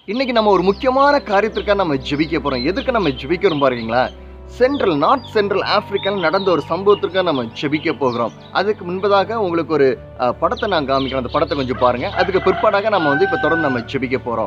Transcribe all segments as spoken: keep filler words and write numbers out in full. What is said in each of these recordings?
இன்னைக்கு நம்ம ஒரு முக்கியமான காரியத்திற்காக நம்ம ஜெபிக்க போறோம். எதுக்கு நம்ம ஜெபிக்கிறோம் பாருங்களா? சென்ட்ரல் நார்த் சென்ட்ரல் ஆப்பிரிக்காவில் நடந்த ஒரு சம்பவத்திற்காக நம்ம ஜெபிக்க போகிறோம். அதுக்கு முன்பதாக உங்களுக்கு ஒரு அஹ், படத்தை நான் காமிக்கிறேன். அந்த படத்தை கொஞ்சம் பாருங்க. அதுக்கு பிற்பாடாக நம்ம வந்து இப்ப தொடர்ந்து நம்ம ஜெபிக்க போறோம்.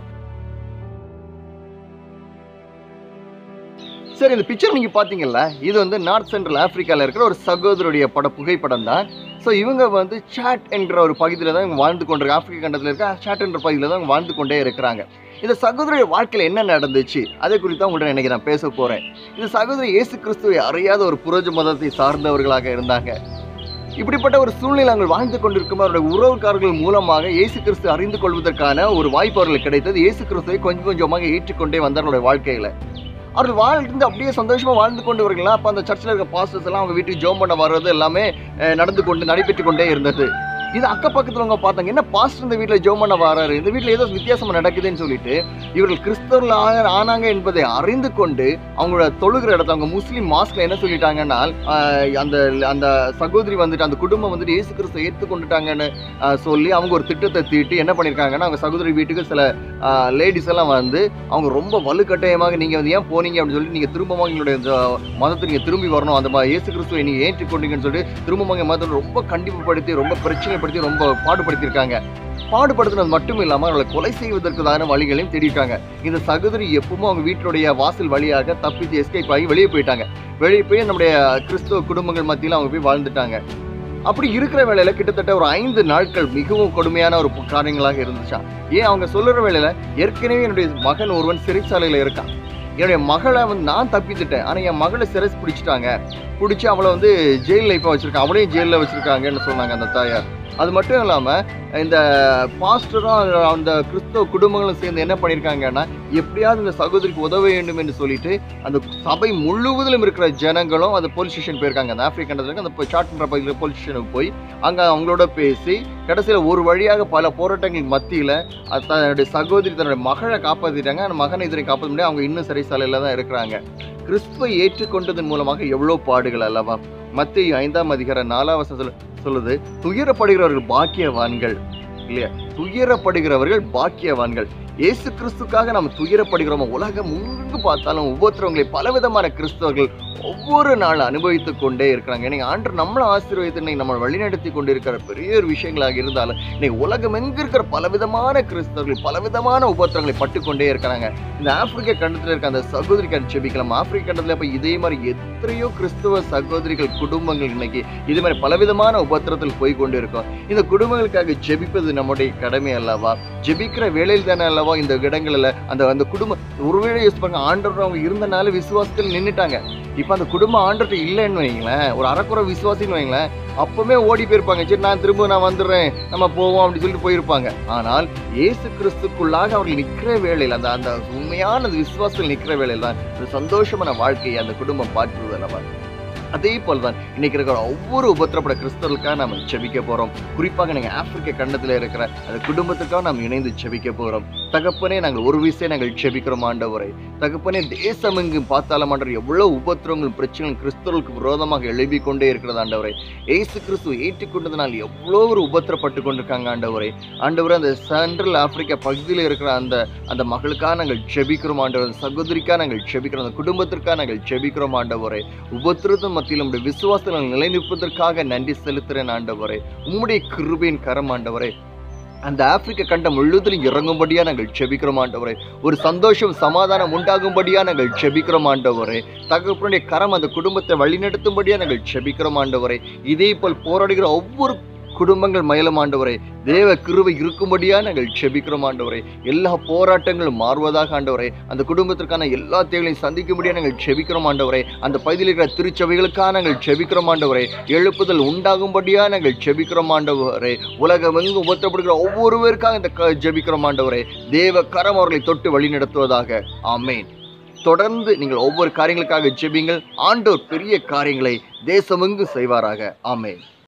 சரி, இந்த பிக்சர் நீங்க பாத்தீங்கல்ல, இது வந்து நார்த் சென்ட்ரல் ஆப்பிரிக்கால இருக்கிற ஒரு சகோதரருடைய பட புகைப்படம் தான். ஸோ இவங்க வந்து சாட் என்ற ஒரு பகுதியில் தான் இவங்க வாழ்ந்து கொண்டிருக்க ஆப்பிரிக்க கண்டத்தில் இருக்க சாட் என்ற பகுதியில் தான் இவங்க வாழ்ந்து கொண்டே இருக்கிறாங்க. இந்த சகோதரிய வாழ்க்கையில் என்ன நடந்துச்சு அதை குறித்து தான் உங்கள்கிட்ட இன்னைக்கு நான் பேச போறேன். இந்த சகோதரி இயேசு கிறிஸ்துவை அறியாத ஒரு புரஜ மதத்தை சார்ந்தவர்களாக இருந்தாங்க. இப்படிப்பட்ட ஒரு சூழ்நிலை அவர்கள் வாழ்ந்து கொண்டிருக்கும் அவருடைய உறவுக்காரர்கள் மூலமாக இயேசு கிறிஸ்து அறிந்து கொள்வதற்கான ஒரு வாய்ப்பு அவர்களுக்கு கிடைத்தது. இயேசு கிறிஸ்துவை கொஞ்சம் கொஞ்சமாக ஏற்றுக்கொண்டே வந்தார்களுடைய வாழ்க்கையில அவர்கள் வாழ்ந்து அப்படியே சந்தோஷமா வாழ்ந்து கொண்டு வருங்களா. அப்ப அந்த சர்ச்சில் இருக்க பாஸ்டர்ஸ் எல்லாம் அவங்க வீட்டுக்கு ஜோம் பண்ண வர்றது எல்லாமே அஹ், நடந்து கொண்டு நடைபெற்று கொண்டே இருந்தது. இது அக்கப்பக்கத்தில் அவங்க பார்த்தாங்க, என்ன பாஸ்டர் இந்த வீட்டில் ஜோம் பண்ண வராரு, இந்த வீட்டில் ஏதோ வித்தியாசமா நடக்குதுன்னு சொல்லிட்டு இவர்கள் கிறிஸ்தவர்கள் ஆனாங்க என்பதை அறிந்து கொண்டு அவங்களோட தொழுகிற இடத்துல அவங்க முஸ்லீம் மாஸ்க்ல என்ன சொல்லிட்டாங்கன்னா, ஆஹ், அந்த அந்த சகோதரி வந்துட்டு அந்த குடும்பம் வந்துட்டு இயேசு கிறிஸ்துவை ஏற்றுக்கொண்டுட்டாங்கன்னு ஆஹ், சொல்லி அவங்க ஒரு திட்டத்தை தீட்டி என்ன பண்ணியிருக்காங்கன்னா, அவங்க சகோதரி வீட்டுக்கு சில லேடிஸ் எல்லாம் வந்து அவங்க ரொம்ப வலுக்கட்டாயமாக நீங்க வந்து ஏன் போனீங்க அப்படின்னு சொல்லி நீங்க திரும்பமாக எங்களுடைய இந்த மதத்தை நீங்க திரும்பி வரணும், அந்த மாதிரி இயேசு கிறிஸ்துவை நீங்க ஏற்றுக்கொண்டீங்கன்னு சொல்லி திரும்பமாக மதத்தை ரொம்ப கண்டிப்புப்படுத்தி ரொம்ப பிரச்சனைப்படுத்தி ரொம்ப பாடுபடுத்தியிருக்காங்க. பாடுபடுத்தினது மட்டும் இல்லாமல் அவர்களை கொலை செய்வதற்கான வழிகளையும் தேடிட்டாங்க. இந்த சகோதரி எப்பவும் அவங்க வீட்டுடைய வாசல் வழியாக தப்பித்து எஸ்கேப் ஆகி வெளியே போயிட்டாங்க. வெளியே போய் நம்முடைய கிறிஸ்துவ குடும்பங்கள் மத்தியில் அவங்க போய் வாழ்ந்துட்டாங்க. அப்படி இருக்கிற வேளையில கிட்டத்தட்ட ஒரு ஐந்து நாட்கள் மிகவும் கொடுமையான ஒரு காரியங்களாக இருந்துச்சா. ஏன் அவங்க சொல்லுற வேளையில ஏற்கனவே என்னுடைய மகன் ஒருவன் சிறைச்சாலையில இருக்கான், என்னுடைய மகளை வந்து நான் தப்பித்துட்டேன், ஆனா என் மகளை சிறை பிடிச்சிட்டாங்க, பிடிச்சி அவளை வந்து ஜெயில் லைஃபா வச்சிருக்காங்க, அவளையும் ஜெயிலில் வச்சிருக்காங்கன்னு சொன்னாங்க அந்த தாயார். அது மட்டும் இல்லாம இந்த பாஸ்டரும் அந்த கிறிஸ்தவ குடும்பங்களும் சேர்ந்து என்ன பண்ணியிருக்காங்கன்னா, எப்படியாவது இந்த சகோதரிக்கு உதவ வேண்டும் என்று சொல்லிட்டு அந்த சபை முழுவதிலும் இருக்கிற ஜனங்களும் அந்த போலீஸ் ஸ்டேஷன் போயிருக்காங்க. அந்த ஆப்பிரிக்க கண்டத்தில் அந்த சாட்ன்ற பகுதியில் போலீஸ் ஸ்டேஷனுக்கு போய் அங்கே அவங்களோட பேசி கடைசியில் ஒரு வழியாக பல போராட்டங்கள் மத்தியில் தன்னுடைய சகோதரி தன்னுடைய மகளை காப்பாற்றிட்டாங்க. அந்த மகனை இதனை காப்பாற்ற முடியாது, அவங்க இன்னும் சிறைசாலையில் தான் இருக்கிறாங்க. கிறிஸ்துவை ஏற்றுக்கொண்டதன் மூலமாக எவ்வளோ பாடுகள் அல்லவா. மத்தேயு ஐந்தாம் அதிகாரம் நாலாம் வசனம் சொல்லுது, துயரப்படுகிறவர்கள் பாக்கியவான்கள் இல்லையா, துயரப்படுகிறவர்கள் பாக்கியவான்கள். இயேசு கிறிஸ்துக்காக நம்ம துயரப்படுகிறோம். உலகம் எங்கு பார்த்தாலும் ஒவ்வொருத்தவங்களை பலவிதமான கிறிஸ்தவர்கள் ஒவ்வொரு நாள் அனுபவித்துக் கொண்டே இருக்கிறாங்க. இன்னைக்கு ஆண்டவர் நம்மளை ஆசீர்வதித்து இன்னைக்கு நம்ம வழிநடத்தி கொண்டு இருக்கிற பெரிய ஒரு விஷயங்களாக இருந்தாலும் இன்னைக்கு உலகம் எங்க இருக்கிற பலவிதமான கிறிஸ்தவர்கள் பலவிதமான உபத்திரங்களை பட்டுக்கொண்டே இருக்கிறாங்க. இந்த ஆப்பிரிக்க கண்டத்தில் இருக்க அந்த சகோதரிக்கு ஜெபிக்கலாம். ஆப்பிரிக்க கண்டத்தில் இப்ப இதே மாதிரி எத்தனையோ கிறிஸ்துவ சகோதரிகள் குடும்பங்கள் இன்னைக்கு இது மாதிரி பலவிதமான உபத்திரத்தில் போய் கொண்டு இருக்கோம். இந்த குடும்பங்களுக்காக ஜெபிப்பது நம்முடைய கடமை அல்லவா. ஜெபிக்கிற வேளையில் தானே அல்லவா இந்த இடங்களில் அந்த அந்த குடும்பம் ஒருவேளை யோசிச்சு பாருங்க, ஆண்டவர் அவங்க இருந்தனால விசுவாசத்தில் நின்றுட்டாங்க. இப்ப அந்த குடும்பம் ஆண்டவர்கிட்ட இல்லைன்னு வைங்களேன், ஒரு அறக்குறை விசுவாசின்னு வைங்களேன், அப்பவுமே ஓடி போயிருப்பாங்க. சரி நான் திரும்ப நான் வந்துடுறேன் நம்ம போவோம் அப்படின்னு சொல்லிட்டு போயிருப்பாங்க. ஆனால் இயேசு கிறிஸ்துக்குள்ளாக அவர்கள் நிற்கிற வேளையில் அந்த அந்த உண்மையான விசுவாசத்தில் நிற்கிற வேளையில் தான் இந்த சந்தோஷமான வாழ்க்கையை அந்த குடும்பம் பார்க்கிறது அல்லவா. அதே போல்தான் இன்னைக்கு இருக்கிற ஒவ்வொரு உபத்திரப்பட கிறிஸ்தவர்களுக்காக நாம் ஜெபிக்க போறோம். குறிப்பாக நீங்க ஆப்பிரிக்க கண்டத்தில் இருக்கிற அந்த குடும்பத்துக்காக நாம் இணைந்து ஜெபிக்க போறோம். தகப்பனே, நாங்கள் ஒரு விஷயம் நாங்கள் ஜெபிக்கிறோம் ஆண்டவரே. தகப்பனே, தேசம் எங்கும் பார்த்தாலும் ஆண்டவர் எவ்வளவு உபத்திரங்கள் பிரச்சனைகள் கிறிஸ்தவர்களுக்கு விரோதமாக எழுப்பி கொண்டே இருக்கிறது ஆண்டவரே. ஏசு கிறிஸ்துவை ஏற்றுக்கொண்டதுனால் எவ்வளோ ஒரு உபத்திரப்பட்டு கொண்டிருக்காங்க ஆண்டவரே. ஆண்டவரே, அந்த சென்ட்ரல் ஆப்பிரிக்கா பகுதியில் இருக்கிற அந்த அந்த மகளுக்காக நாங்கள் ஜெபிக்கிறோம் ஆண்டவர். அந்த சகோதரிக்காக நாங்கள் ஜெபிக்கிறோம், அந்த குடும்பத்திற்காக நாங்கள் ஜெபிக்கிறோம் ஆண்டவரே. உபத்திரத்தும் மத்தியில் உங்களுடைய விசுவாசத்தில் நிலை நிற்பதற்காக நன்றி செலுத்துகிறேன் ஆண்டவரே. உம்முடைய கிருபையின் கரம் ஆண்டவரே அந்த ஆப்பிரிக்க கண்டம் முழுவதிலும் இறங்கும்படியா நாங்கள் ஜெபிக்கிறோம் ஆண்டவரே. ஒரு சந்தோஷம் சமாதானம் உண்டாகும்படியா நாங்கள் ஜெபிக்கிறோம் ஆண்டவரே. தகப்பனுடைய கரம் அந்த குடும்பத்தை வழிநடத்தும்படியா நாங்கள் ஜெபிக்கிறோம் ஆண்டவரே. இதே போல் போராடுகிற ஒவ்வொரு குடும்பங்கள் மயிலும் ஆண்டவரே, தேவ கிருபை இருக்கும்படியா நாங்கள் ஜெபிக்கிறோம் ஆண்டவரே. எல்லா போராட்டங்களும் மாறுவதாக ஆண்டவரே. அந்த குடும்பத்திற்கான எல்லா தேவைகளையும் சந்திக்கும்படியா நாங்கள் ஜெபிக்கிறோம் ஆண்டவரே. அந்த பகுதியில் இருக்கிற திருச்சபைகளுக்காக நாங்கள் ஜெபிக்கிறோம் ஆண்டவரே. எழுப்புதல் உண்டாகும்படியா நாங்கள் ஜெபிக்கிறோம் ஆண்டவரே. உலகம் எங்கும் உபத்திரப்படுகிற ஒவ்வொருவருக்காக இந்த ஜெபிக்கிறோம் ஆண்டவரே. தேவ கரம் அவர்களை தொட்டு வழி நடத்துவதாக. ஆமேன். தொடர்ந்து நீங்கள் ஒவ்வொரு காரியங்களுக்காக ஜெபிங்கள். ஆண்டவர் பெரிய காரியங்களை தேசமெங்கும் செய்வாராக. ஆமேன்.